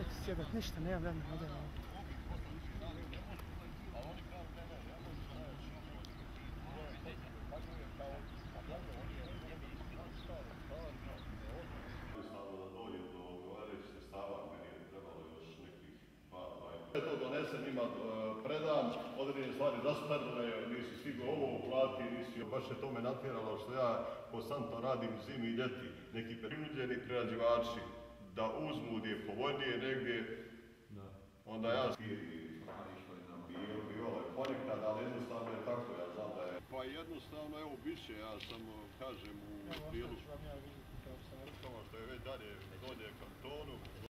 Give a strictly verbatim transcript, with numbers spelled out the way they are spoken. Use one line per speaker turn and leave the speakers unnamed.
neću sjedat, ništa, nema vremena, ode ovo.
To donesem, ima predan, određene stvari raspredane, nisi stigao ovo uplati, nisi... Baš je to me natjeralo što ja konstantno radim zimi i ljeti, neki prinuđeni prerađivači da uzmu gdje je povoljnije negdje, onda ja... Bilo je ponekad, ali jednostavno je tako, ja znam da je... Pa jednostavno, evo, biće, ja sam, kažem, u dijelu... Kao što je već dalje, dolje kantonu.